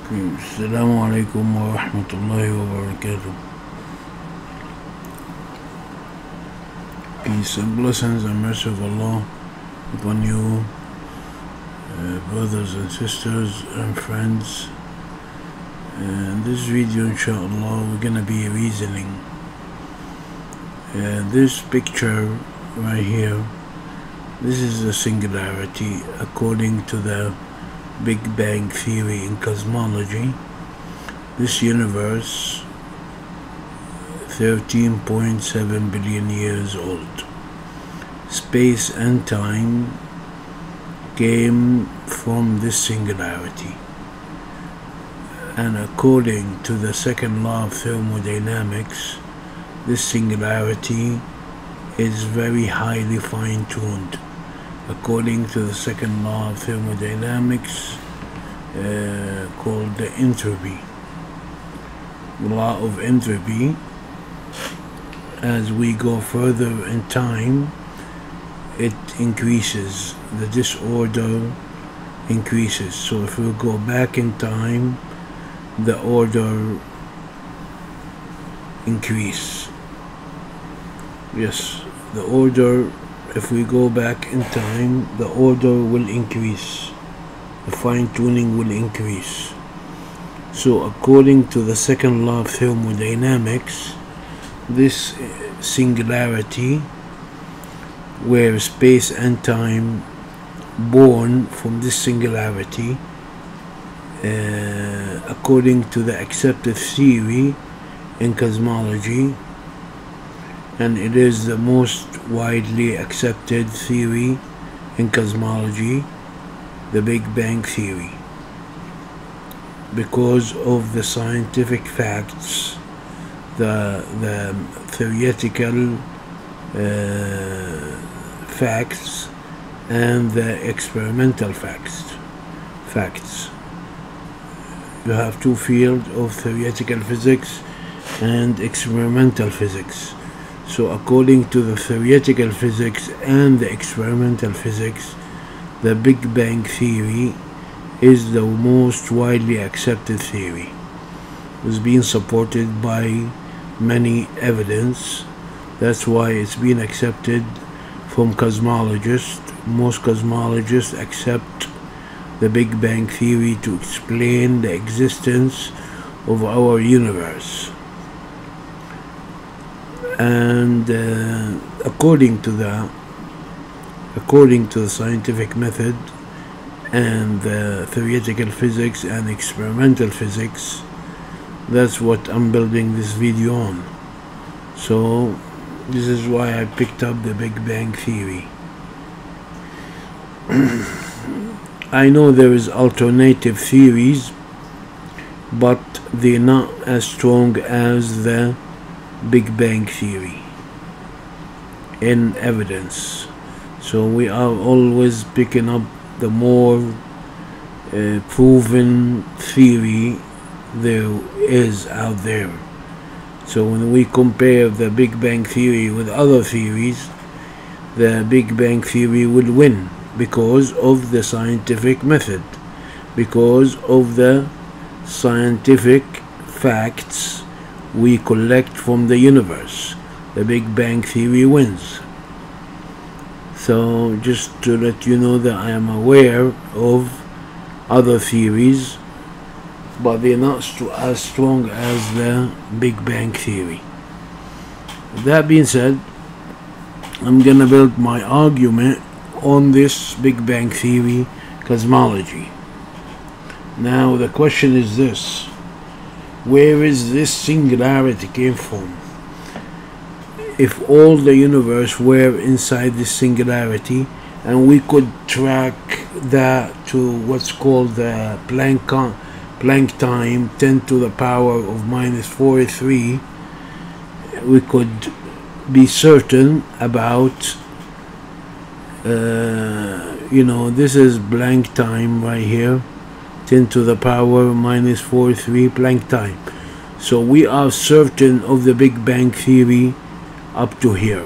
Assalamu alaikum wa rahmatullahi wa barakatuh. Peace and blessings and mercy of Allah upon you, brothers and sisters and friends. In this video, inshallah, we're gonna be reasoning. This picture right here, this is a singularity according to the Big Bang theory in cosmology. This universe, 13.7 billion years old. Space and time came from this singularity. And according to the second law of thermodynamics, this singularity is very highly fine-tuned. According to the second law of thermodynamics, called the entropy. The law of entropy, as we go further in time, it increases, the disorder increases. So if we go back in time, the order increase. Yes, the order, if we go back in time, the order will increase, the fine-tuning will increase. So according to the second law of thermodynamics, this singularity, where space and time born from this singularity, according to the accepted theory in cosmology, and it is the most widely accepted theory in cosmology, the Big Bang theory, because of the scientific facts, the theoretical facts, and the experimental facts. You have two fields of theoretical physics and experimental physics. So according to the theoretical physics and the experimental physics, the Big Bang theory is the most widely accepted theory. It's been supported by many evidence. That's why it's been accepted from cosmologists. Most cosmologists accept the Big Bang theory to explain the existence of our universe. And according to the scientific method and the theoretical physics and experimental physics, that's what I'm building this video on. So this is why I picked up the Big Bang theory. I know there is alternative theories, but they're not as strong as the Big Bang theory in evidence. So we are always picking up the more proven theory there is out there. So when we compare the Big Bang theory with other theories, the Big Bang theory will win because of the scientific method, because of the scientific facts we collect from the universe. The Big Bang theory wins. So just to let you know that I am aware of other theories, but they're not as strong as the Big Bang theory. That being said, I'm gonna build my argument on this Big Bang theory cosmology. Now the question is this: where is this singularity came from? If all the universe were inside this singularity, and we could track that to what's called the Planck time, 10 to the power of minus 43, we could be certain about, this is Planck time right here, 10 to the power minus 43 Planck time. So we are certain of the Big Bang theory up to here.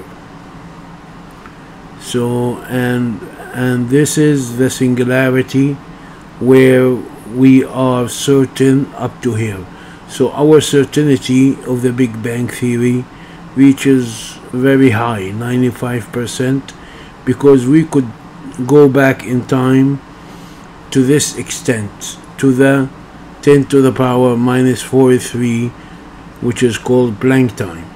So and this is the singularity where we are certain up to here. So our certainty of the Big Bang Theory reaches very high, 95%, because we could go back in time to this extent, to the 10 to the power minus 43, which is called Planck time.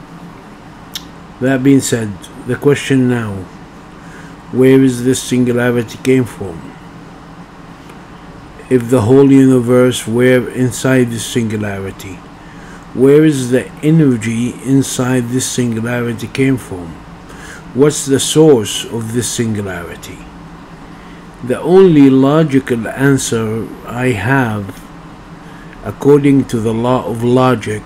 That being said, the question now, where is this singularity came from? If the whole universe were inside this singularity, where is the energy inside this singularity came from? What's the source of this singularity? The only logical answer I have, according to the law of logic,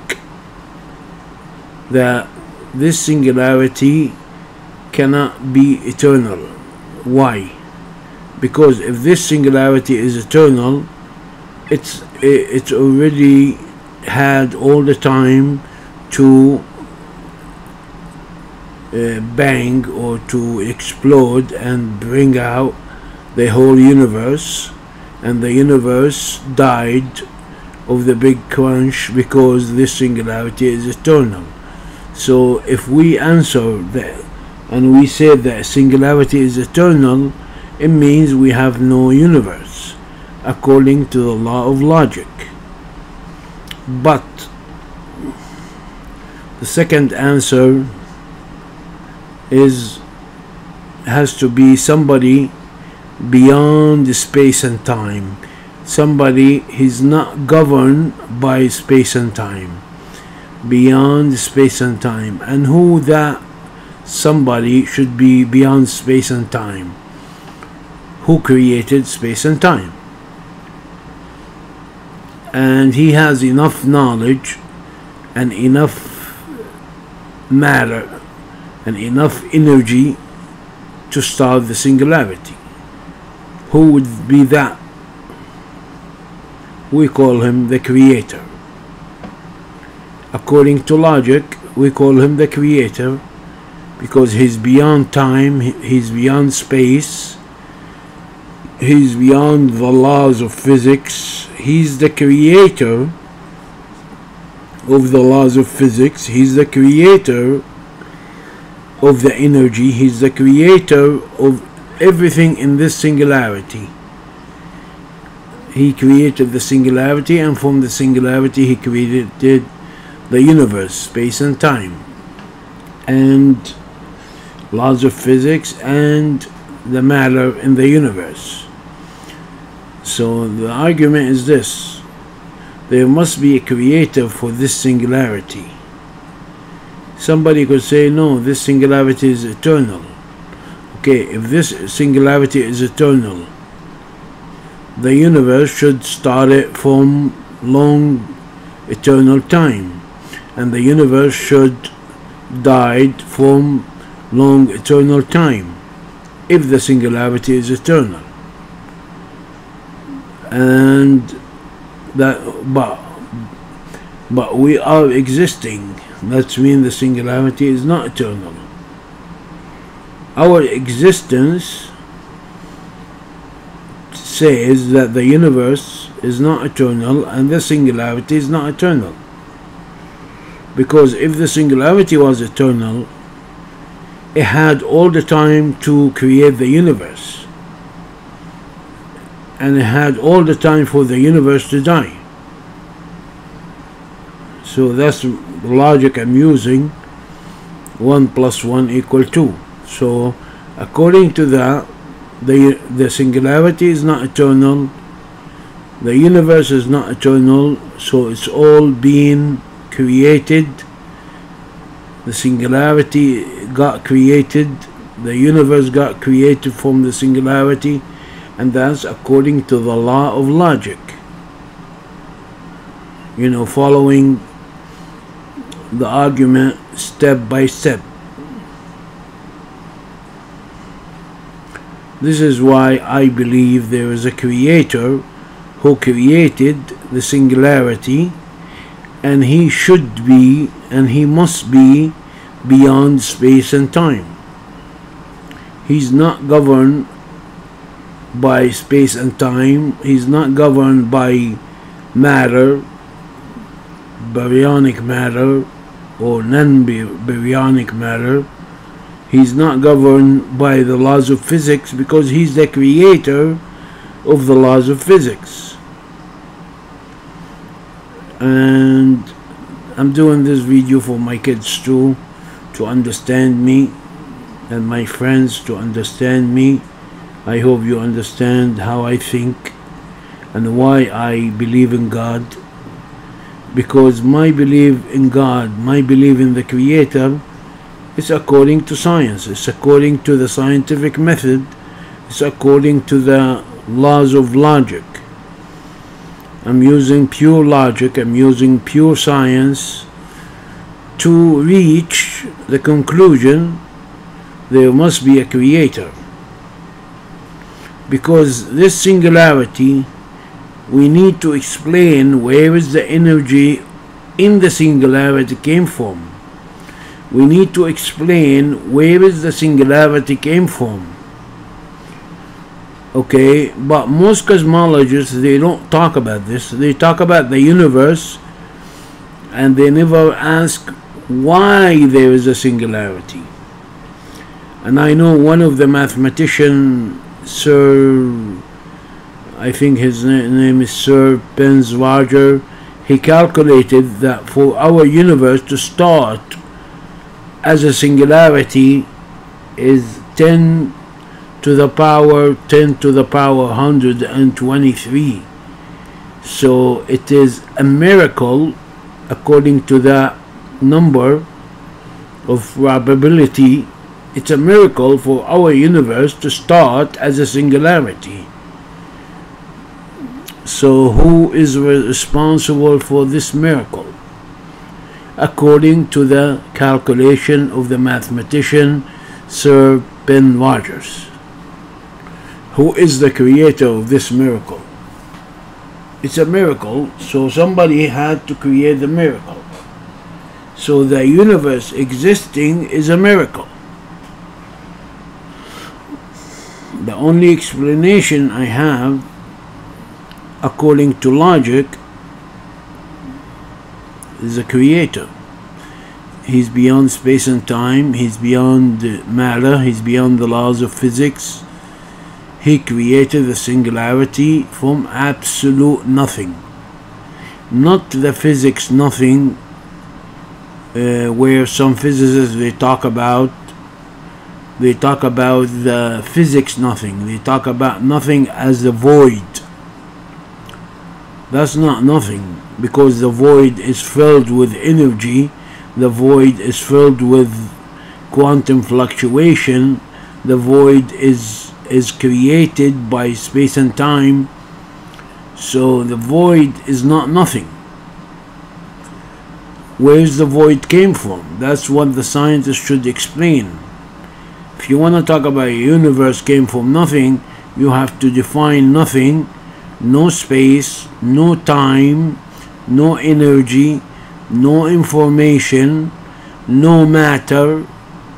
that this singularity cannot be eternal. Why? Because if this singularity is eternal, it's already had all the time to bang or to explode and bring out the whole universe, and the universe died of the big crunch because this singularity is eternal. So if we answer that and we say that singularity is eternal, it means we have no universe, according to the law of logic. But the second answer has to be somebody beyond space and time. Somebody is not governed by space and time, beyond space and time. And who that somebody should be beyond space and time? Who created space and time? And he has enough knowledge and enough matter and enough energy to start the singularity. Who would be that? We call him the creator. According to logic, we call him the creator because he's beyond time, he's beyond space, he's beyond the laws of physics. He's the creator of the laws of physics. He's the creator of the energy. He's the creator of everything in this singularity. He created the singularity, and from the singularity he created the universe, space and time, and laws of physics and the matter in the universe. So the argument is this: there must be a creator for this singularity. Somebody could say, no, this singularity is eternal. Okay, if this singularity is eternal, the universe should start it from long eternal time, and the universe should died from long eternal time, if the singularity is eternal. And that, but we are existing. That means the singularity is not eternal. Our existence says that the universe is not eternal and the singularity is not eternal. Because if the singularity was eternal, it had all the time to create the universe, and it had all the time for the universe to die. So that's the logic I'm using. 1 + 1 = 2. So according to that, the singularity is not eternal, the universe is not eternal, so it's all being created. The singularity got created, the universe got created from the singularity, and that's according to the law of logic. You know, following the argument step by step. This is why I believe there is a creator who created the singularity, and he should be and he must be beyond space and time. He's not governed by space and time. He's not governed by matter, baryonic matter or non-baryonic matter. He's not governed by the laws of physics because he's the creator of the laws of physics. And I'm doing this video for my kids too, to understand me, and my friends to understand me. I hope you understand how I think and why I believe in God. Because my belief in God, my belief in the Creator, is according to science. It's according to the scientific method. It's according to the laws of logic. I'm using pure logic, I'm using pure science to reach the conclusion there must be a creator. Because this singularity, we need to explain where is the energy in the singularity came from. We need to explain where is the singularity came from. Okay, but most cosmologists, they don't talk about this. They talk about the universe and they never ask why there is a singularity. And I know one of the mathematicians, Sir, I think his name is Sir Penz Roger, he calculated that for our universe to start as a singularity is 10 to the power 123. So it is a miracle, according to that number of probability. It's a miracle for our universe to start as a singularity. So who is responsible for this miracle? According to the calculation of the mathematician Sir Ben Rogers. Who is the creator of this miracle? It's a miracle, so somebody had to create the miracle. So the universe existing is a miracle. The only explanation I have, according to logic, is a creator. He's beyond space and time, he's beyond matter, he's beyond the laws of physics. He created the singularity from absolute nothing. Not the physics nothing, where some physicists they talk about the physics nothing. They talk about nothing as the void. That's not nothing, because the void is filled with energy. The void is filled with quantum fluctuation. The void is created by space and time. So the void is not nothing. Where's the void came from? That's what the scientists should explain. If you want to talk about a universe came from nothing, you have to define nothing. No space, no time, no energy, no information, no matter.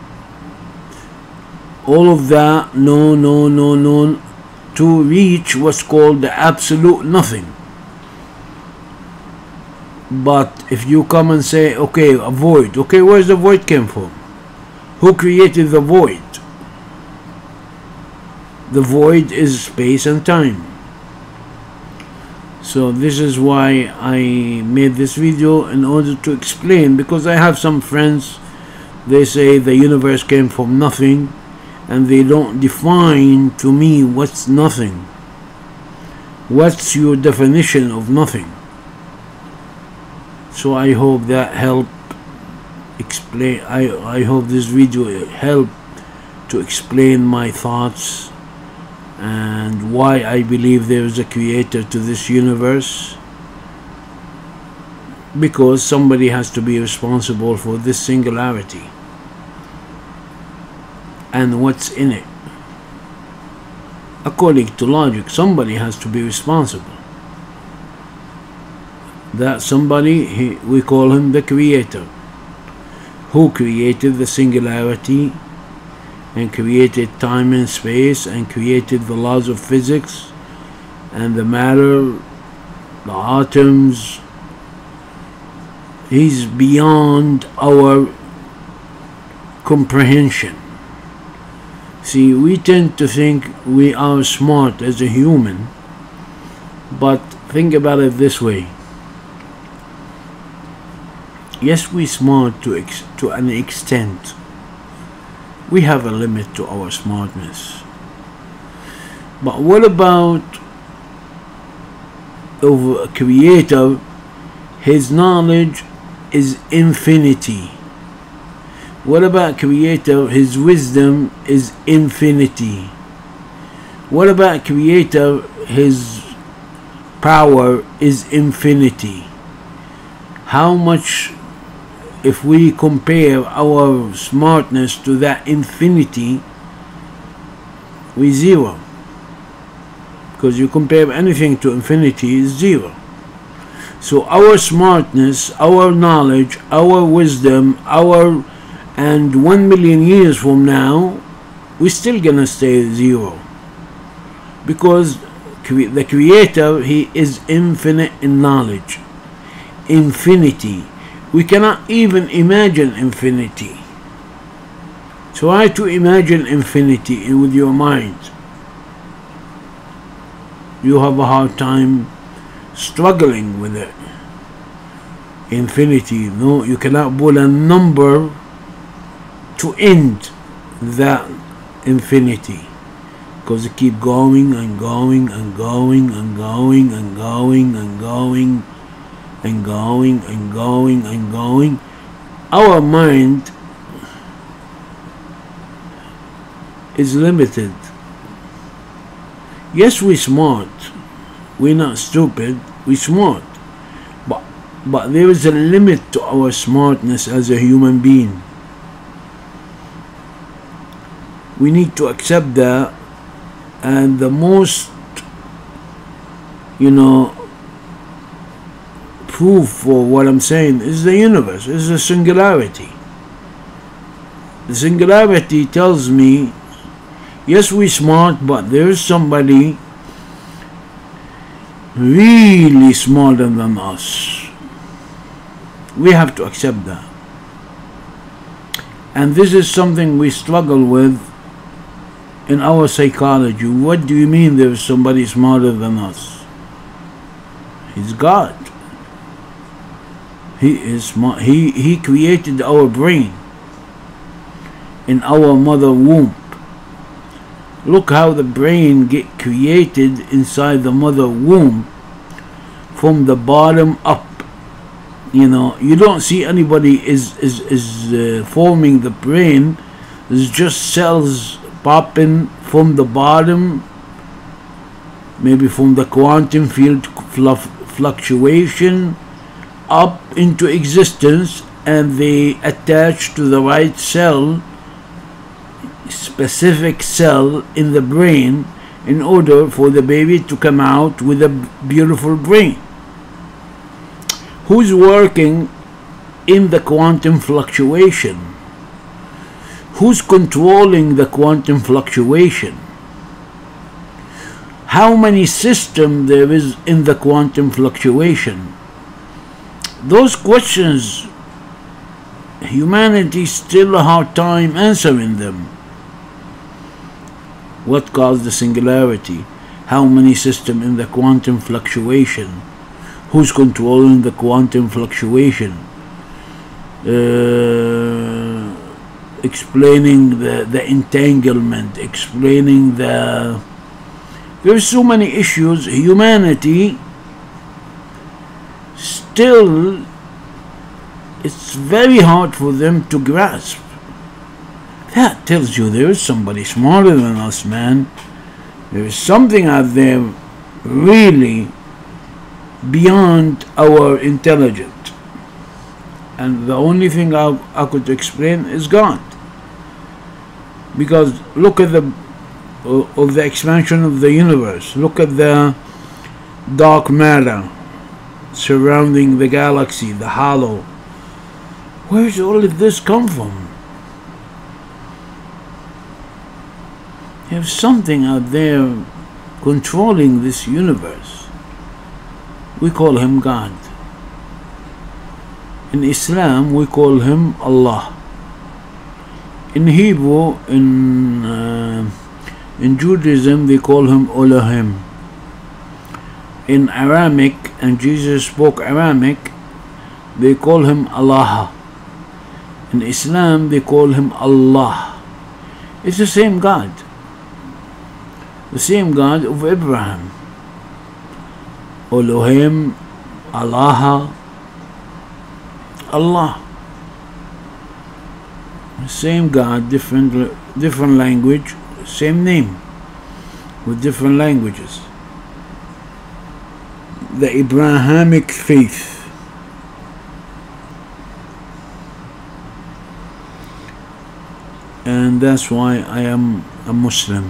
All of that, no, to reach what's called the absolute nothing. But if you come and say, okay, a void, okay, where's the void came from? Who created the void? The void is space and time. So this is why I made this video, in order to explain, because I have some friends, they say the universe came from nothing, and they don't define to me what's nothing. What's your definition of nothing? So I hope that helped explain. I hope this video helped to explain my thoughts and why I believe there is a creator to this universe. Because somebody has to be responsible for this singularity and what's in it. According to logic, somebody has to be responsible. That somebody, we call him the creator, who created the singularity and created time and space and created the laws of physics and the matter, the atoms. He's beyond our comprehension. See, we tend to think we are smart as a human, but think about it this way. Yes, we're smart to an extent. We have a limit to our smartness. But what about over a creator? His knowledge is infinity. What about creator? His wisdom is infinity. What about creator? His power is infinity. How much, if we compare our smartness to that infinity, we zero. Because you compare anything to infinity is zero. So our smartness, our knowledge, our wisdom, and 1 million years from now, we're still gonna stay zero. Because the creator, he is infinite in knowledge. Infinity. We cannot even imagine infinity. Try to imagine infinity with your mind. You have a hard time struggling with it. Infinity. No, you cannot put a number to end that infinity. Because it keeps going and going and going and going and going and going and going and going and going. Our mind is limited. Yes, we're smart. We're not stupid. We're smart. But there is a limit to our smartness as a human being. We need to accept that. And the most, proof for what I'm saying is the universe, is the singularity. The singularity tells me, yes, we're smart, but there's somebody really smarter than us. We have to accept that. And this is something we struggle with in our psychology. What do you mean there's somebody smarter than us? He's God. He is smart. He created our brain in our mother womb. Look how the brain get created inside the mother womb from the bottom up. You don't see anybody is forming the brain. It's just cells popping from the bottom, maybe from the quantum field fluctuation up into existence, and they attach to the right cell, specific cell in the brain, in order for the baby to come out with a beautiful brain. Who's working in the quantum fluctuation? Who's controlling the quantum fluctuation? How many systems there is in the quantum fluctuation? Those questions, humanity still a hard time answering them. What caused the singularity? How many systems in the quantum fluctuation? Who's controlling the quantum fluctuation? Explaining the entanglement, explaining there's so many issues. Humanity still, it's very hard for them to grasp. That tells you there is somebody smarter than us, man. There is something out there really beyond our intelligence. And the only thing I could explain is God. Because look at the expansion of the universe. Look at the dark matter surrounding the galaxy, the halo. Where does all of this come from? You have something out there controlling this universe. We call him God. In Islam, we call him Allah. In Hebrew, in Judaism, they call him Elohim. In Aramaic, and Jesus spoke Aramaic, they call him Allah. In Islam, they call him Allah. It's the same God. The same God of Abraham. Elohim, Allah, Allah. Same God, different language, same name, with different languages. The Abrahamic faith. And that's why I am a Muslim.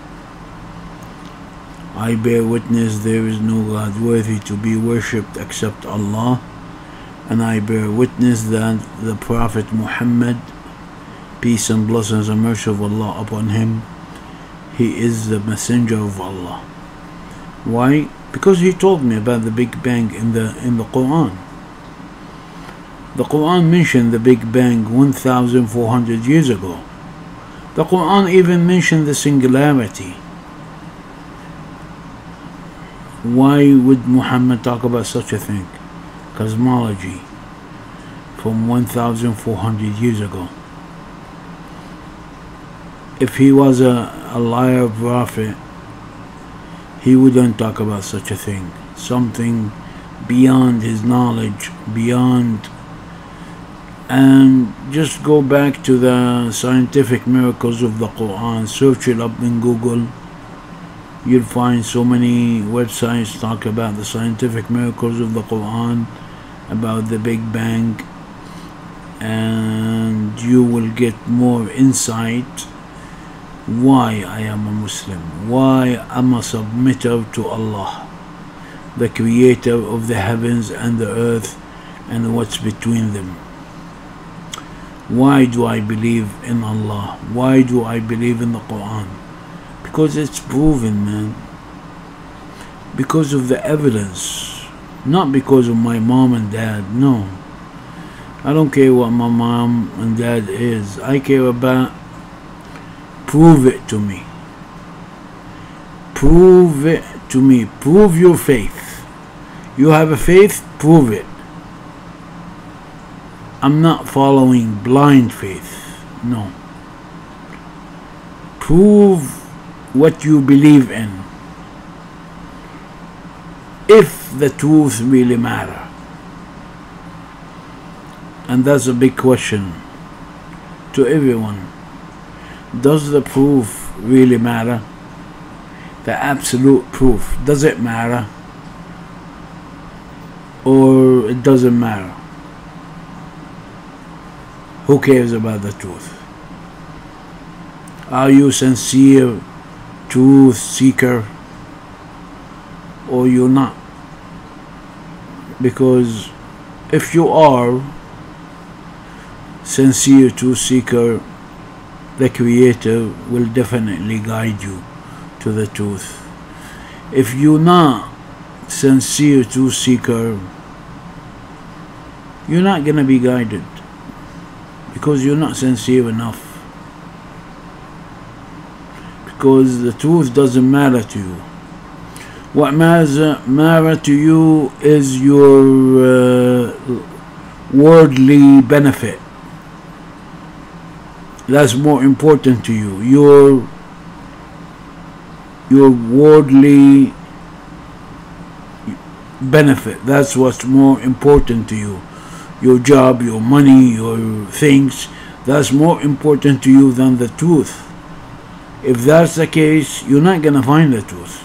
I bear witness there is no God worthy to be worshipped except Allah, and I bear witness that the Prophet Muhammad, peace and blessings and mercy of Allah upon him, he is the messenger of Allah. Why? Because he told me about the Big Bang in the Quran. The Quran mentioned the Big Bang 1,400 years ago. The Quran even mentioned the singularity. Why would Muhammad talk about such a thing? Cosmology from 1,400 years ago. If he was a liar prophet, he wouldn't talk about such a thing. Something beyond his knowledge, beyond. And just go back to the scientific miracles of the Quran. Search it up in Google. You'll find so many websites talk about the scientific miracles of the Quran, about the Big Bang, and you will get more insight why I am a Muslim, why I'm a submitter to Allah, the creator of the heavens and the earth and what's between them. Why do I believe in Allah? Why do I believe in the Quran? Because it's proven, man. Because of the evidence. Not because of my mom and dad, no. I don't care what my mom and dad is. I care about prove it to me. Prove it to me. Prove your faith. You have a faith, prove it. I'm not following blind faith, no. Prove what you believe in, if the truth really matter. And that's a big question to everyone. Does the proof really matter? The absolute proof, does it matter? Or it doesn't matter? Who cares about the truth? Are you sincere truth seeker, or you're not? Because if you are sincere truth seeker, the Creator will definitely guide you to the truth. If you're not sincere truth seeker, you're not gonna be guided, because you're not sincere enough. Because the truth doesn't matter to you. What matter to you is your worldly benefit. That's more important to you. Your worldly benefit. That's what's more important to you. Your job, your money, your things. That's more important to you than the truth. If that's the case, you're not gonna find the truth.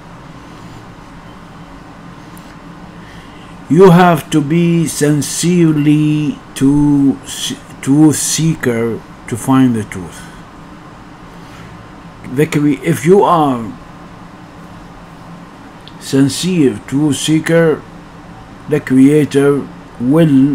You have to be sincerely truth seeker to find the truth. If you are sincere truth seeker, the Creator will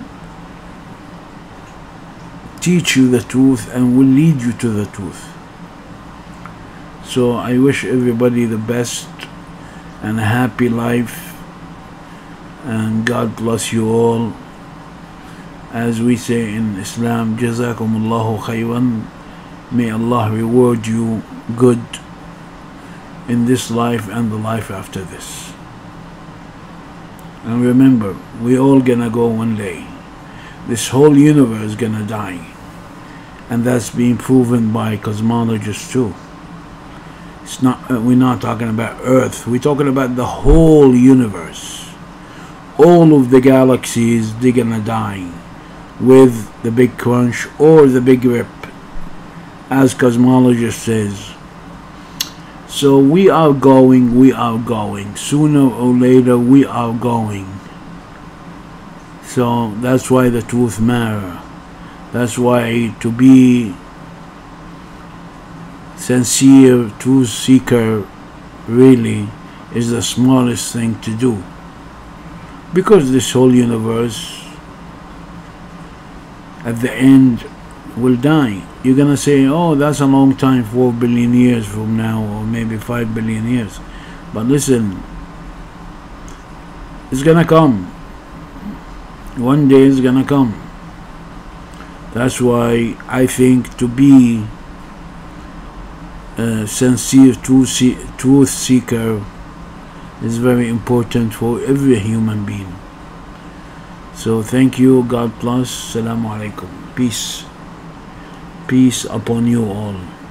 teach you the truth and will lead you to the truth. So I wish everybody the best and a happy life, and God bless you all. As we say in Islam, Jazakumullahu khayran. May Allah reward you good in this life and the life after this. And remember, we all gonna go one day. This whole universe gonna die, and that's being proven by cosmologists too. It's not. We're not talking about Earth. We're talking about the whole universe. All of the galaxies, they're gonna die with the Big Crunch or the Big Rip, as cosmologist says. So we are going. Sooner or later, we are going. So that's why the truth matters. That's why to be sincere truth seeker really is the smallest thing to do. Because this whole universe at the end will die. You're gonna say, oh, that's a long time, 4 billion years from now, or maybe 5 billion years. But listen, it's gonna come. One day it's gonna come. That's why I think to be a sincere truth seeker is very important for every human being. So thank you. God bless. Assalamu alaikum. Peace. Peace upon you all.